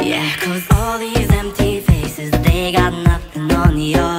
Yeah, 'cause all these empty faces, they got nothing on you.